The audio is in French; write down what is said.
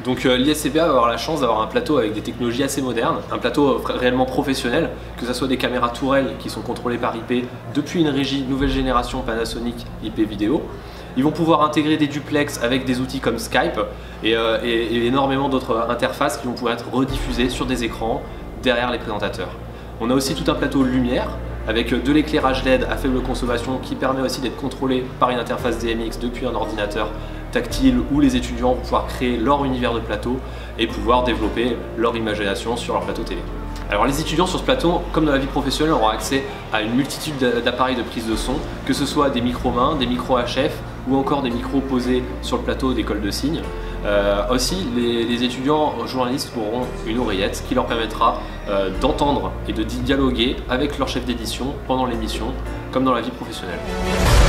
Donc l'ISCPA va avoir la chance d'avoir un plateau avec des technologies assez modernes, un plateau réellement professionnel, que ce soit des caméras tourelles qui sont contrôlées par IP depuis une régie nouvelle génération Panasonic IP vidéo. Ils vont pouvoir intégrer des duplex avec des outils comme Skype et énormément d'autres interfaces qui vont pouvoir être rediffusées sur des écrans derrière les présentateurs. On a aussi tout un plateau lumière avec de l'éclairage LED à faible consommation qui permet aussi d'être contrôlé par une interface DMX depuis un ordinateur tactile où les étudiants vont pouvoir créer leur univers de plateau et pouvoir développer leur imagination sur leur plateau télé. Alors les étudiants sur ce plateau, comme dans la vie professionnelle, auront accès à une multitude d'appareils de prise de son, que ce soit des micros mains, des micros HF ou encore des micros posés sur le plateau d'école de signes. Aussi, les étudiants journalistes auront une oreillette qui leur permettra d'entendre et de dialoguer avec leur chef d'édition pendant l'émission, comme dans la vie professionnelle.